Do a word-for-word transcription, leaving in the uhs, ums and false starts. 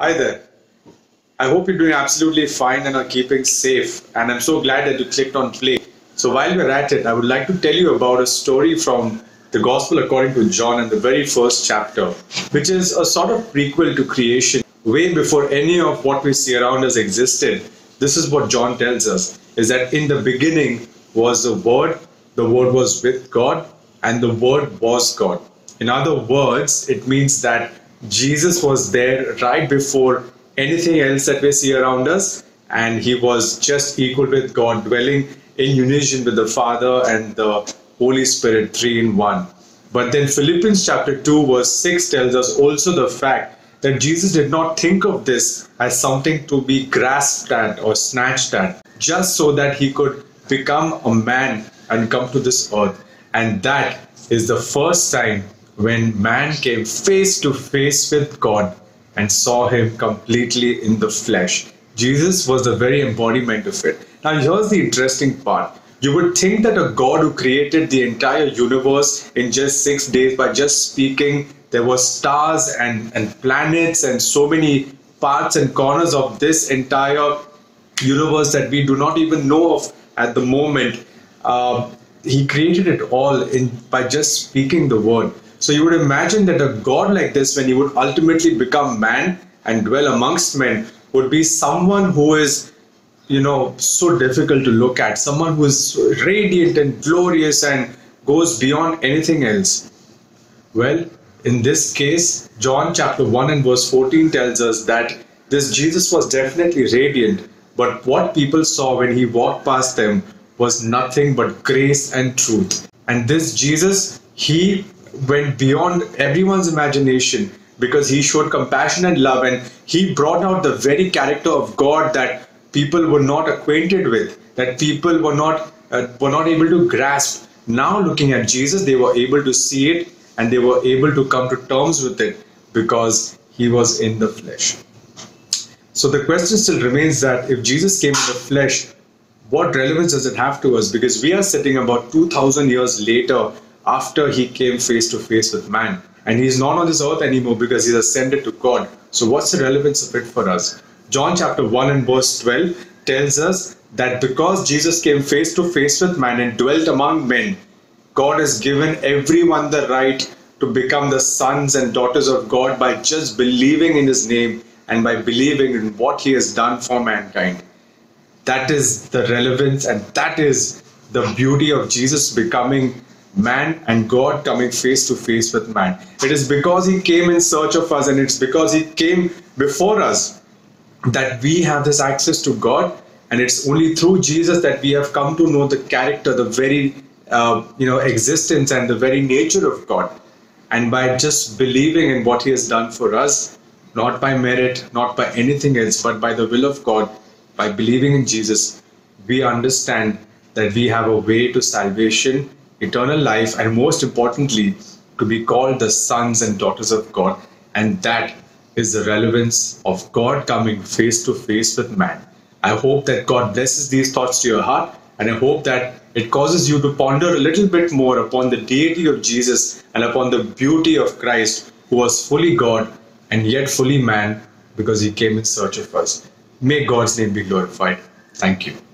Hi there. I hope you're doing absolutely fine and are keeping safe. And I'm so glad that you clicked on play. So while we're at it, I would like to tell you about a story from the Gospel according to John in the very first chapter, which is a sort of prequel to creation. Way before any of what we see around us existed, this is what John tells us, is that in the beginning was the Word, the Word was with God, and the Word was God. In other words, it means that Jesus was there right before anything else that we see around us, and he was just equal with God, dwelling in unison with the Father and the Holy Spirit, three in one. But then Philippians chapter two verse six tells us also the fact that Jesus did not think of this as something to be grasped at or snatched at, just so that he could become a man and come to this earth. And that is the first time when man came face to face with God and saw him completely in the flesh. Jesus was the very embodiment of it. Now here's the interesting part. You would think that a God who created the entire universe in just six days by just speaking, there were stars and, and planets and so many parts and corners of this entire universe that we do not even know of at the moment. Uh, he created it all in by just speaking the word. So you would imagine that a God like this, when he would ultimately become man and dwell amongst men, would be someone who is, you know, so difficult to look at, someone who is radiant and glorious and goes beyond anything else. Well, in this case, John chapter one and verse fourteen tells us that this Jesus was definitely radiant, but what people saw when he walked past them was nothing but grace and truth. And this Jesus, he went beyond everyone's imagination because he showed compassion and love, and he brought out the very character of God that people were not acquainted with, that people were not uh, were not able to grasp. Now looking at Jesus, they were able to see it and they were able to come to terms with it because he was in the flesh. So the question still remains that if Jesus came in the flesh, what relevance does it have to us? Because we are sitting about two thousand years later after he came face to face with man. And he's not on this earth anymore because he's ascended to God. So what's the relevance of it for us? John chapter one and verse twelve tells us that because Jesus came face to face with man and dwelt among men, God has given everyone the right to become the sons and daughters of God by just believing in his name and by believing in what he has done for mankind. That is the relevance, and that is the beauty of Jesus becoming man and God coming face to face with man. It is because he came in search of us, and it's because he came before us, that we have this access to God. And it's only through Jesus that we have come to know the character, the very uh, you know existence and the very nature of God. And by just believing in what he has done for us, not by merit, not by anything else, but by the will of God, by believing in Jesus, we understand that we have a way to salvation, eternal life, and most importantly, to be called the sons and daughters of God. And that is the relevance of God coming face to face with man. I hope that God blesses these thoughts to your heart, and I hope that it causes you to ponder a little bit more upon the deity of Jesus and upon the beauty of Christ, who was fully God and yet fully man because he came in search of us. May God's name be glorified. Thank you.